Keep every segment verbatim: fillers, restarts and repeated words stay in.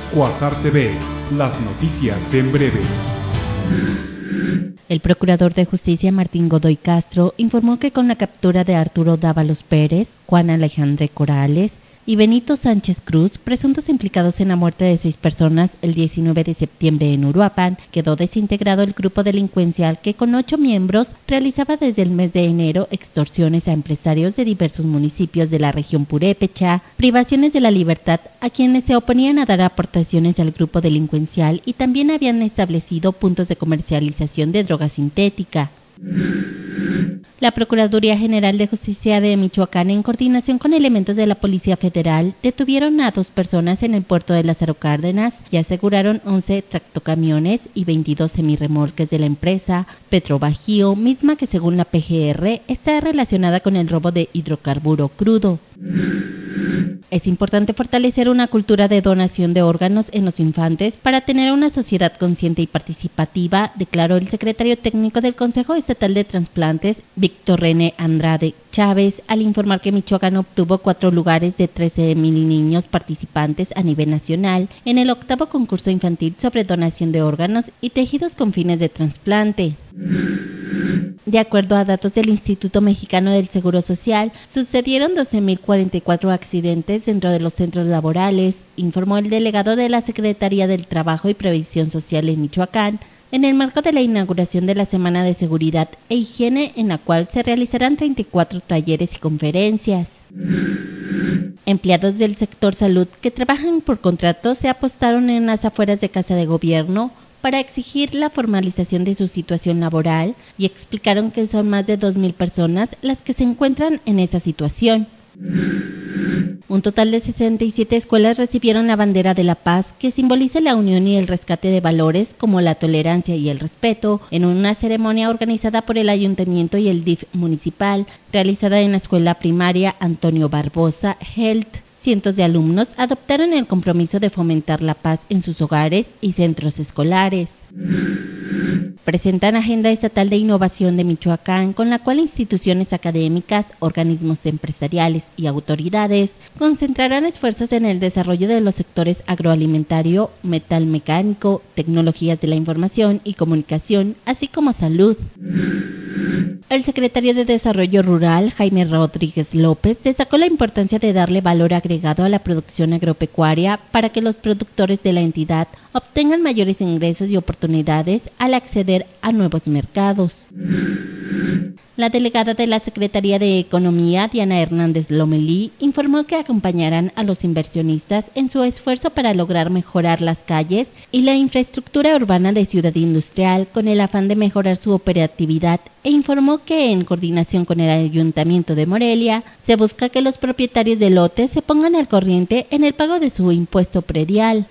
Quasar T V, las noticias en breve. El procurador de justicia Martín Godoy Castro informó que con la captura de Arturo Dávalos Pérez, Juan Alejandre Corales y Benito Sánchez Cruz, presuntos implicados en la muerte de seis personas el diecinueve de septiembre en Uruapan, quedó desintegrado el grupo delincuencial que con ocho miembros realizaba desde el mes de enero extorsiones a empresarios de diversos municipios de la región purépecha, privaciones de la libertad a quienes se oponían a dar aportaciones al grupo delincuencial y también habían establecido puntos de comercialización de droga sintética. La Procuraduría General de Justicia de Michoacán, en coordinación con elementos de la Policía Federal, detuvieron a dos personas en el puerto de Lázaro Cárdenas y aseguraron once tractocamiones y veintidós semirremolques de la empresa Petrobajío, misma que según la P G R está relacionada con el robo de hidrocarburo crudo. Es importante fortalecer una cultura de donación de órganos en los infantes para tener una sociedad consciente y participativa, declaró el secretario técnico del Consejo Estatal de Transplantes, Víctor René Andrade Chávez, al informar que Michoacán obtuvo cuatro lugares de trece mil niños participantes a nivel nacional en el octavo concurso infantil sobre donación de órganos y tejidos con fines de trasplante. De acuerdo a datos del Instituto Mexicano del Seguro Social, sucedieron doce mil cuarenta y cuatro accidentes dentro de los centros laborales, informó el delegado de la Secretaría del Trabajo y Previsión Social en Michoacán, en el marco de la inauguración de la Semana de Seguridad e Higiene, en la cual se realizarán treinta y cuatro talleres y conferencias. Empleados del sector salud que trabajan por contrato se apostaron en las afueras de Casa de Gobierno para exigir la formalización de su situación laboral y explicaron que son más de dos mil personas las que se encuentran en esa situación. Un total de sesenta y siete escuelas recibieron la bandera de la paz, que simboliza la unión y el rescate de valores como la tolerancia y el respeto, en una ceremonia organizada por el Ayuntamiento y el D I F municipal, realizada en la escuela primaria Antonio Barbosa Health. Cientos de alumnos adoptaron el compromiso de fomentar la paz en sus hogares y centros escolares. Presentan Agenda Estatal de Innovación de Michoacán, con la cual instituciones académicas, organismos empresariales y autoridades concentrarán esfuerzos en el desarrollo de los sectores agroalimentario, metal mecánico, tecnologías de la información y comunicación, así como salud. El secretario de Desarrollo Rural, Jaime Rodríguez López, destacó la importancia de darle valor agregado a la producción agropecuaria para que los productores de la entidad obtengan mayores ingresos y oportunidades al acceder a nuevos mercados. La delegada de la Secretaría de Economía, Diana Hernández Lomelí, informó que acompañarán a los inversionistas en su esfuerzo para lograr mejorar las calles y la infraestructura urbana de Ciudad Industrial con el afán de mejorar su operatividad, e informó que en coordinación con el Ayuntamiento de Morelia se busca que los propietarios de lotes se pongan al corriente en el pago de su impuesto predial.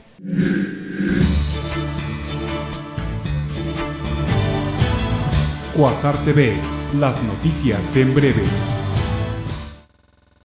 Quasar T V, las noticias en breve.